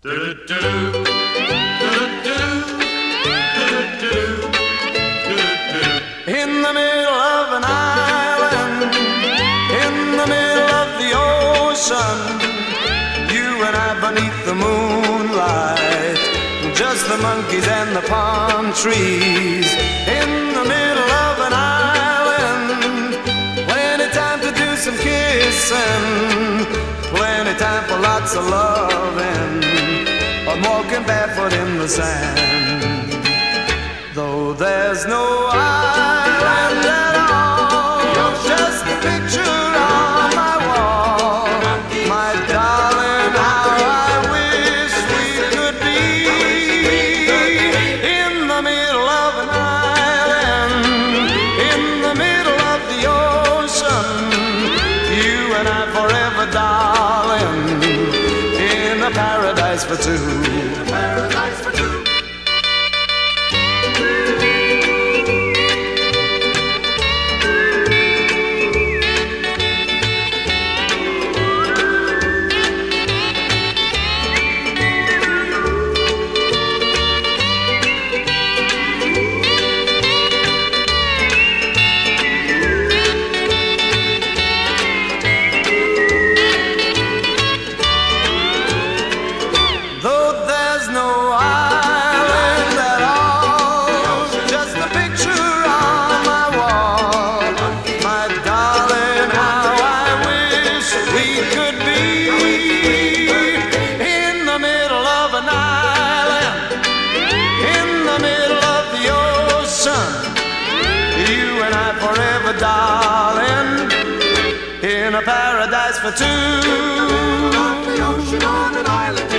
In the middle of an island, in the middle of the ocean, you and I beneath the moonlight, just the monkeys and the palm trees. In the middle of an island, plenty time to do some kissing, plenty time for lots of loving. I'm walking barefoot in the sand, though there's no island at all, just a picture on my wall. My darling, how I wish we could be in the middle of an island, in the middle of the ocean, you and I forever, darling, in a paradise for two. Paradise for two. You and I forever, darling, in a paradise for two. On the ocean, on an island.